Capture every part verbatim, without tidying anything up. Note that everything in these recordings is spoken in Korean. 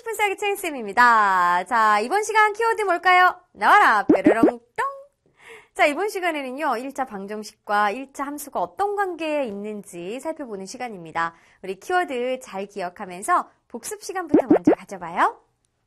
싶은 쌀기 체인쌤입니다. 자, 이번 시간 키워드 뭘까요? 나와라, 뾰로롱 똥! 자, 이번 시간에는요, 일 차 방정식과 일 차 함수가 어떤 관계에 있는지 살펴보는 시간입니다. 우리 키워드 잘 기억하면서 복습 시간부터 먼저 가져봐요.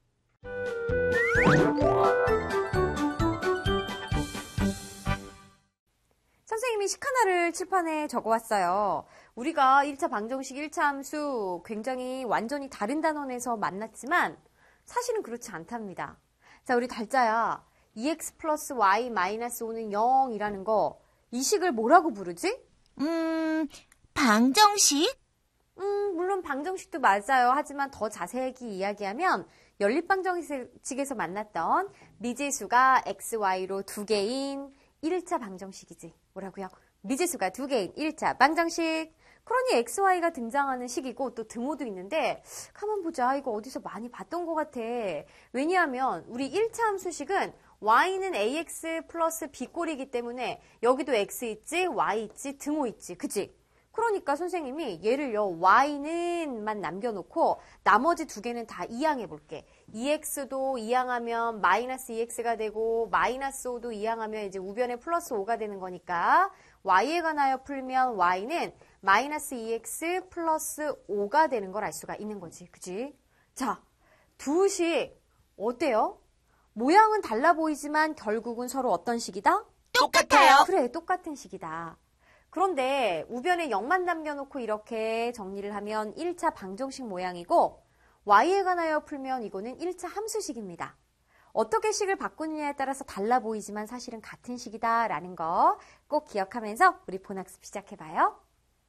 선생님이 식 하나를 칠판에 적어왔어요. 우리가 일 차 방정식, 일 차 함수 굉장히 완전히 다른 단원에서 만났지만 사실은 그렇지 않답니다. 자, 우리 달짜야. 이엑스 플러스 와이 마이너스 오는 영이라는 거, 이 식을 뭐라고 부르지? 음, 방정식? 음, 물론 방정식도 맞아요. 하지만 더 자세히 이야기하면 연립방정식에서 만났던 미지수가 엑스, 와이로 두 개인 일 차 방정식이지. 뭐라고요? 미지수가 두 개인 일 차 방정식. 그러니 엑스, 와이가 등장하는 식이고 또 등호도 있는데 가만 보자. 이거 어디서 많이 봤던 것 같아. 왜냐하면 우리 일 차 함수식은 y는 ax 플러스 b꼴이기 때문에 여기도 x 있지, y 있지, 등호 있지. 그치? 그러니까 선생님이 얘를요, y는만 남겨놓고 나머지 두 개는 다 이항해 볼게. 이엑스도 이항하면 마이너스 이엑스가 되고 마이너스 오도 이항하면 이제 우변에 플러스 오가 되는 거니까 y에 관하여 풀면 y는 마이너스 이엑스 플러스 오가 되는 걸 알 수가 있는 거지. 그치? 자, 두 식 어때요? 모양은 달라 보이지만 결국은 서로 어떤 식이다? 똑같아요. 그래, 똑같은 식이다. 그런데 우변에 영만 남겨놓고 이렇게 정리를 하면 일 차 방정식 모양이고 y에 관하여 풀면 이거는 일 차 함수식입니다. 어떻게 식을 바꾸느냐에 따라서 달라 보이지만 사실은 같은 식이다라는 거 꼭 기억하면서 우리 본학습 시작해봐요.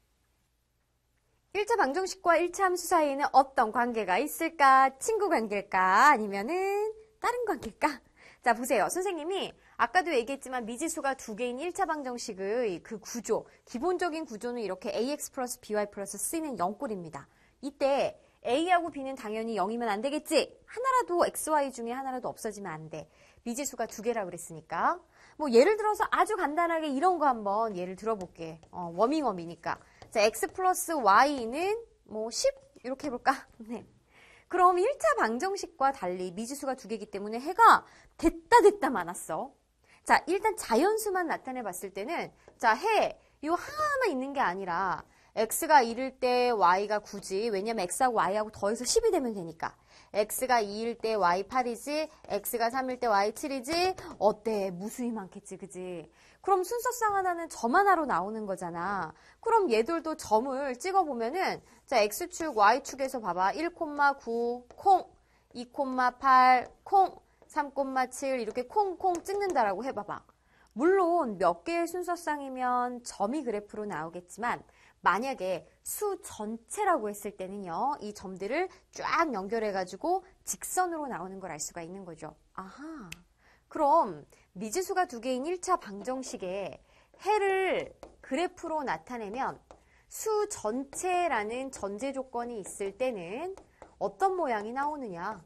일 차 방정식과 일 차 함수 사이에는 어떤 관계가 있을까? 친구 관계일까? 아니면은 다른 관계일까? 자, 보세요. 선생님이 아까도 얘기했지만 미지수가 두 개인 일 차 방정식의 그 구조, 기본적인 구조는 이렇게 ax 플러스 by 플러스 c는 영꼴입니다. 이때 a하고 b는 당연히 영이면 안 되겠지? 하나라도 xy 중에 하나라도 없어지면 안 돼. 미지수가 두 개라고 그랬으니까. 뭐 예를 들어서 아주 간단하게 이런 거 한번 예를 들어볼게. 어, 워밍업이니까. 자, x 플러스 y는 뭐 십? 이렇게 해볼까? 네. 그럼 일 차 방정식과 달리 미지수가 두 개이기 때문에 해가 됐다 됐다 많았어. 자, 일단 자연수만 나타내 봤을 때는 자, 해, 요 하나만 있는 게 아니라 x가 일일 때 y가 구지. 왜냐면 x하고 y하고 더해서 십이 되면 되니까. x가 이일 때 y 팔이지. x가 삼일 때 y 칠이지. 어때? 무수히 많겠지, 그지? 그럼 순서상 하나는 점 하나로 나오는 거잖아. 그럼 얘들도 점을 찍어보면은 자, x축, y축에서 봐봐. 일, 구, 콩, 이, 팔, 콩, 삼, 칠 이렇게 콩콩 찍는다라고 해봐봐. 물론 몇 개의 순서상이면 점이 그래프로 나오겠지만 만약에 수 전체라고 했을 때는요. 이 점들을 쫙 연결해가지고 직선으로 나오는 걸 알 수가 있는 거죠. 아하. 그럼 미지수가 두 개인 일 차 방정식에 해를 그래프로 나타내면 수 전체라는 전제 조건이 있을 때는 어떤 모양이 나오느냐?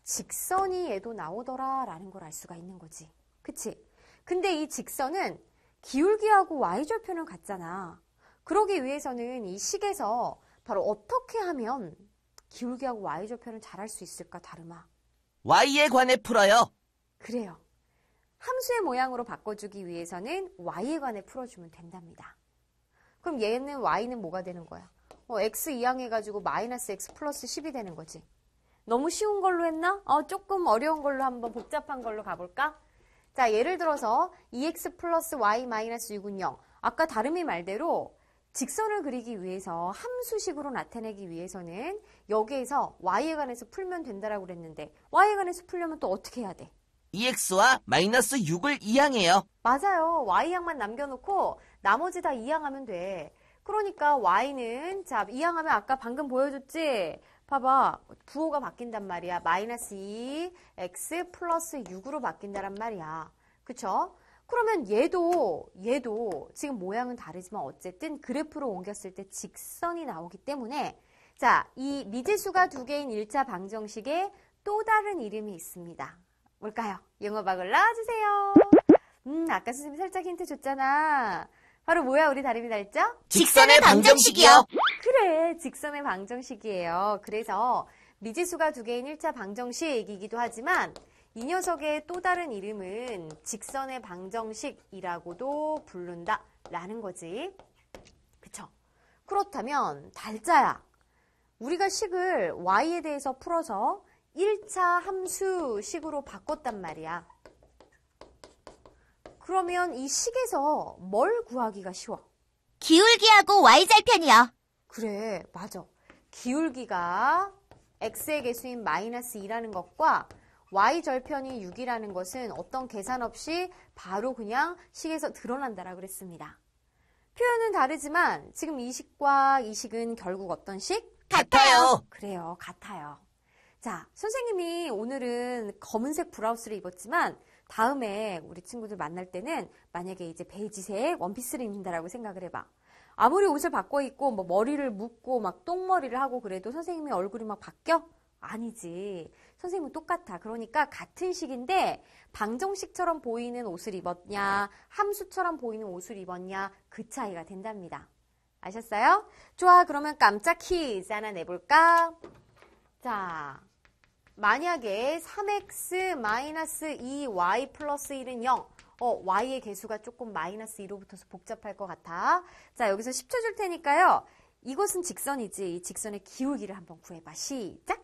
직선이 얘도 나오더라 라는 걸 알 수가 있는 거지. 그치? 근데 이 직선은 기울기하고 y절편은 같잖아. 그러기 위해서는 이 식에서 바로 어떻게 하면 기울기하고 y절편을 잘 할 수 있을까, 다름아? y에 관해 풀어요. 그래요. 함수의 모양으로 바꿔주기 위해서는 y에 관해 풀어주면 된답니다. 그럼 얘는 y는 뭐가 되는 거야? 어, x 이항해가지고 마이너스 x 플러스 십이 되는 거지. 너무 쉬운 걸로 했나? 어, 조금 어려운 걸로 한번 복잡한 걸로 가볼까? 자, 예를 들어서 이엑스 플러스 y 마이너스 육은 영. 아까 다름이 말대로 직선을 그리기 위해서 함수식으로 나타내기 위해서는 여기에서 y에 관해서 풀면 된다라고 그랬는데 y에 관해서 풀려면 또 어떻게 해야 돼? 이엑스와 마이너스 육을 이항해요. 맞아요. y항만 남겨놓고 나머지 다 이항하면 돼. 그러니까 y는 자 이항하면 아까 방금 보여줬지? 봐봐. 부호가 바뀐단 말이야. 마이너스 이 x 플러스 육으로 바뀐다란 말이야. 그쵸? 그러면 얘도 얘도 지금 모양은 다르지만 어쨌든 그래프로 옮겼을 때 직선이 나오기 때문에 자, 이 미지수가 두 개인 일 차 방정식에 또 다른 이름이 있습니다. 뭘까요? 영어박을 넣어주세요. 음, 아까 선생님이 살짝 힌트 줬잖아. 바로 뭐야 우리 다름이 달죠? 직선의 방정식이요. 그래, 직선의 방정식이에요. 그래서 미지수가 두 개인 일 차 방정식이기도 하지만 이 녀석의 또 다른 이름은 직선의 방정식이라고도 부른다 라는 거지. 그쵸? 그렇다면 달자야. 우리가 식을 y에 대해서 풀어서 일 차 함수식으로 바꿨단 말이야. 그러면 이 식에서 뭘 구하기가 쉬워? 기울기하고 y절편이요. 그래, 맞아. 기울기가 x의 개수인 마이너스 이라는 것과 y절편이 육이라는 것은 어떤 계산 없이 바로 그냥 식에서 드러난다라고 그랬습니다. 표현은 다르지만 지금 이 식과 이 식은 결국 어떤 식? 같아요. 그래요, 같아요. 자, 선생님이 오늘은 검은색 브라우스를 입었지만 다음에 우리 친구들 만날 때는 만약에 이제 베이지색 원피스를 입는다라고 생각을 해봐. 아무리 옷을 바꿔 입고 뭐 머리를 묶고 막 똥머리를 하고 그래도 선생님의 얼굴이 막 바뀌어? 아니지. 선생님은 똑같아. 그러니까 같은 식인데 방정식처럼 보이는 옷을 입었냐, 함수처럼 보이는 옷을 입었냐, 그 차이가 된답니다. 아셨어요? 좋아, 그러면 깜짝 퀴즈 하나 내볼까? 자, 만약에 삼 엑스 마이너스 이 와이 플러스 일은 영. 어, y의 개수가 조금 마이너스 이로 붙어서 복잡할 것 같아. 자, 여기서 십 초 줄 테니까요. 이것은 직선이지. 이 직선의 기울기를 한번 구해봐. 시작!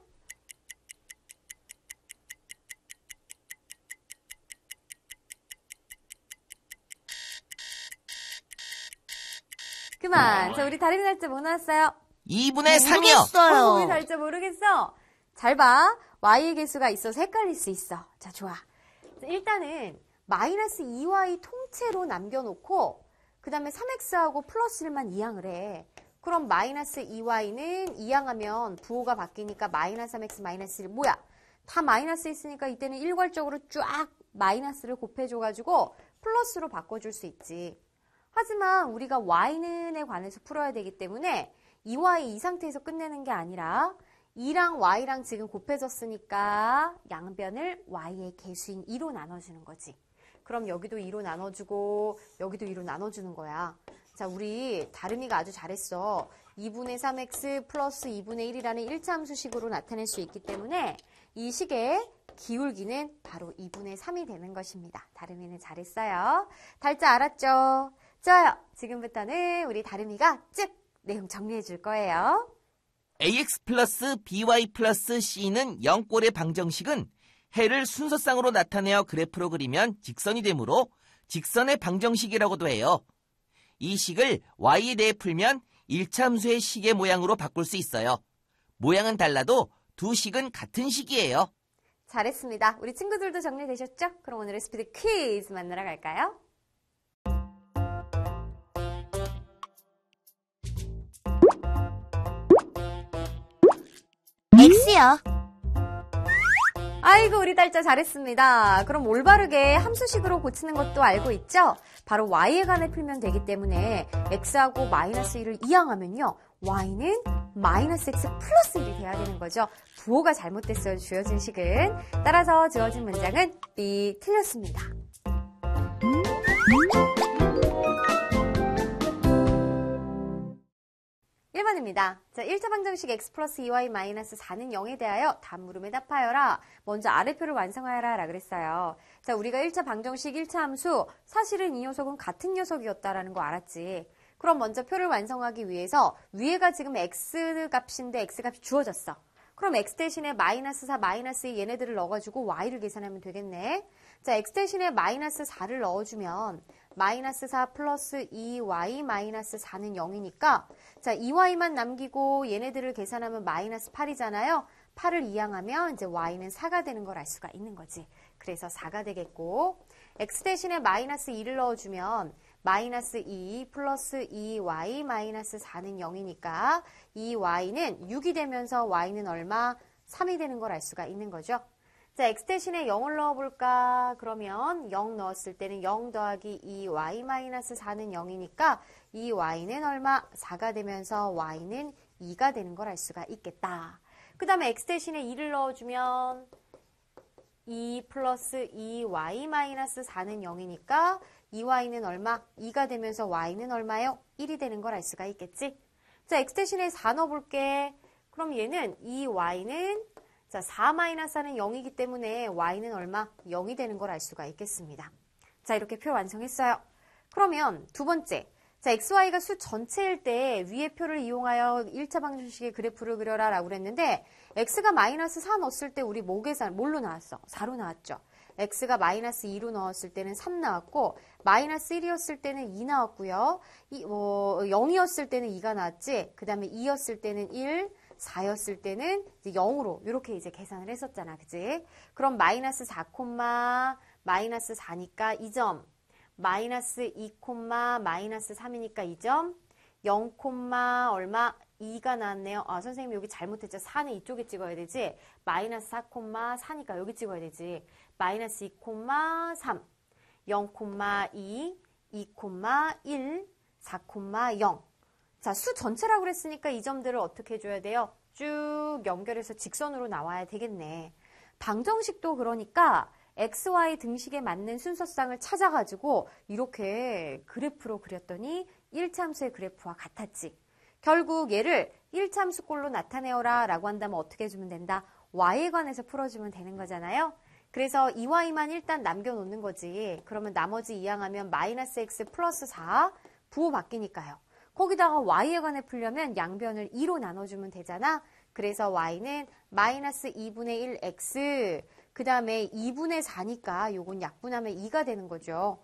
그만. 자, 우리 다림이 달자 뭐 나왔어요? 이분의 삼이요. 어, 우리 달자 모르겠어. 잘 봐. y의 개수가 있어서 헷갈릴 수 있어. 자, 좋아. 자, 일단은 마이너스 이 와이 통째로 남겨놓고 그 다음에 삼 엑스하고 플러스 일만 이항을 해. 그럼 마이너스 이 와이는 이항하면 부호가 바뀌니까 마이너스 삼 엑스 마이너스 일. 뭐야? 다 마이너스 있으니까 이때는 일괄적으로 쫙 마이너스를 곱해줘가지고 플러스로 바꿔줄 수 있지. 하지만 우리가 y는에 관해서 풀어야 되기 때문에 이 와이 이 상태에서 끝내는 게 아니라 이랑 y랑 지금 곱해졌으니까 양변을 y의 개수인 이로 나눠주는 거지. 그럼 여기도 이로 나눠주고 여기도 이로 나눠주는 거야. 자, 우리 다름이가 아주 잘했어. 이분의 삼 엑스 플러스 이분의 일이라는 일 차 함수식으로 나타낼 수 있기 때문에 이 식의 기울기는 바로 이분의 삼이 되는 것입니다. 다름이는 잘했어요. 달자 알았죠? 좋아요. 지금부터는 우리 다름이가 쭉 내용 정리해 줄 거예요. 에이엑스 플러스 비와이 플러스 c는 영꼴의 방정식은 해를 순서상으로 나타내어 그래프로 그리면 직선이 되므로 직선의 방정식이라고도 해요. 이 식을 y에 대해 풀면 일 차 함수의 식의 모양으로 바꿀 수 있어요. 모양은 달라도 두 식은 같은 식이에요. 잘했습니다. 우리 친구들도 정리되셨죠? 그럼 오늘의 스피드 퀴즈 만나러 갈까요? x요. 아이고, 우리 달자 잘했습니다. 그럼 올바르게 함수식으로 고치는 것도 알고 있죠? 바로 y에 관해 풀면 되기 때문에 x하고 마이너스 일을 이항하면요. y는 마이너스 x 플러스 일이 돼야 되는 거죠. 부호가 잘못됐어요. 주어진 식은. 따라서 주어진 문장은 B 틀렸습니다. 일 번입니다. 자, 일 차 방정식 x 플러스 이 와이 마이너스 사는 영에 대하여 다음 물음에 답하여라. 먼저 아래표를 완성하여라 라 그랬어요. 자, 우리가 일 차 방정식 일 차 함수, 사실은 이 녀석은 같은 녀석이었다라는 거 알았지. 그럼 먼저 표를 완성하기 위해서 위에가 지금 x 값인데 x 값이 주어졌어. 그럼 x 대신에 마이너스 사, 마이너스 이 얘네들을 넣어가지고 y를 계산하면 되겠네. 자, x 대신에 마이너스 사를 넣어주면 마이너스 사 플러스 이 와이 마이너스 사는 영이니까 자, 이 와이만 남기고 얘네들을 계산하면 마이너스 팔이잖아요. 팔을 이항하면 이제 y는 사가 되는 걸 알 수가 있는 거지. 그래서 사가 되겠고 x 대신에 마이너스 이를 넣어주면 마이너스 이 플러스 이 와이 마이너스 사는 영이니까 이 와이는 육이 되면서 y는 얼마? 삼이 되는 걸 알 수가 있는 거죠. 자, x 대신에 영을 넣어볼까? 그러면 영 넣었을 때는 영 더하기 이 와이 마이너스 사는 영이니까 이 y는 얼마? 사가 되면서 y는 이가 되는 걸 알 수가 있겠다. 그 다음에 x 대신에 이를 넣어주면 이 플러스 이 와이 마이너스 사는 영이니까 이 와이는 얼마? 이가 되면서 y는 얼마요? 일이 되는 걸 알 수가 있겠지? 자, x 대신에 사 넣어볼게. 그럼 얘는 이 y는 자, 사 마이너스 사는 영이기 때문에 y는 얼마? 영이 되는 걸 알 수가 있겠습니다. 자, 이렇게 표 완성했어요. 그러면 두 번째. 자, xy가 수 전체일 때 위의 표를 이용하여 일 차 방정식의 그래프를 그려라 라고 그랬는데 x가 마이너스 사 넣었을 때 우리 뭐 계산? 뭘로 나왔어? 사로 나왔죠. x가 마이너스 이로 넣었을 때는 삼 나왔고 마이너스 일이었을 때는 이 나왔고요. 이, 어, 영이었을 때는 이가 나왔지. 그 다음에 이였을 때는 일, 사였을 때는 이제 영으로 이렇게 이제 계산을 했었잖아. 그치? 그럼 마이너스 사, 마이너스 사니까 이 점, 마이너스 이, 마이너스 삼이니까 이 점, 영, 얼마? 이가 나왔네요. 아, 선생님 여기 잘못했죠. 사는 이쪽에 찍어야 되지. 마이너스 사, 사니까 여기 찍어야 되지. 마이너스 이, 삼, 영, 이, 이, 일, 사, 영. 자, 수 전체라고 그랬으니까 이 점들을 어떻게 해줘야 돼요? 쭉 연결해서 직선으로 나와야 되겠네. 방정식도 그러니까 xy 등식에 맞는 순서쌍을 찾아가지고 이렇게 그래프로 그렸더니 일 차 함수의 그래프와 같았지. 결국 얘를 일 차 함수꼴로 나타내어라 라고 한다면 어떻게 해주면 된다? y에 관해서 풀어주면 되는 거잖아요. 그래서 이 와이만 일단 남겨놓는 거지. 그러면 나머지 이항하면 마이너스 x 플러스 사 부호 바뀌니까요. 거기다가 y에 관해 풀려면 양변을 이로 나눠주면 되잖아. 그래서 y는 마이너스 이분의 일 x 그 다음에 이분의 사니까 요건 약분하면 이가 되는 거죠.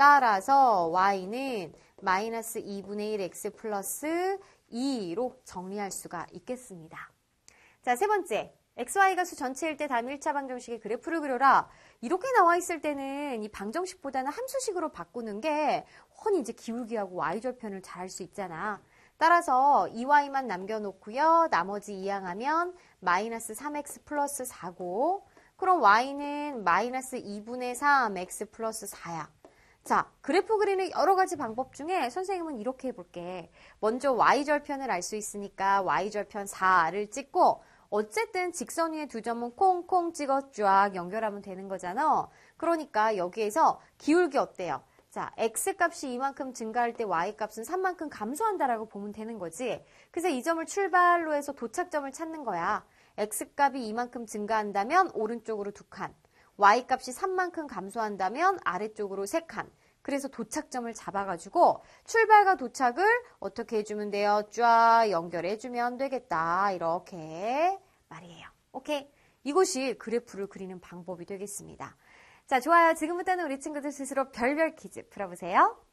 따라서 y는 마이너스 이분의 일 x 플러스 이로 정리할 수가 있겠습니다. 자, 세 번째. xy가 수 전체일 때 다음 일 차 방정식의 그래프를 그려라. 이렇게 나와 있을 때는 이 방정식보다는 함수식으로 바꾸는 게 훤히 이제 기울기하고 y절편을 잘 할 수 있잖아. 따라서 이 와이만 남겨놓고요. 나머지 이항하면 마이너스 삼 엑스 플러스 사고 그럼 y는 마이너스 이분의 삼 x 플러스 사야. 자, 그래프 그리는 여러 가지 방법 중에 선생님은 이렇게 해볼게. 먼저 y절편을 알 수 있으니까 y절편 사를 찍고 어쨌든 직선 위에 두 점은 콩콩 찍어 쫙 연결하면 되는 거잖아. 그러니까 여기에서 기울기 어때요? 자, x값이 이만큼 증가할 때 y값은 삼만큼 감소한다라고 보면 되는 거지. 그래서 이 점을 출발로 해서 도착점을 찾는 거야. x값이 이만큼 증가한다면 오른쪽으로 두 칸, y값이 삼만큼 감소한다면 아래쪽으로 세 칸. 그래서 도착점을 잡아가지고 출발과 도착을 어떻게 해주면 돼요? 쫙 연결해주면 되겠다. 이렇게 말이에요. 오케이? 이것이 그래프를 그리는 방법이 되겠습니다. 자, 좋아요. 지금부터는 우리 친구들 스스로 별별 퀴즈 풀어보세요.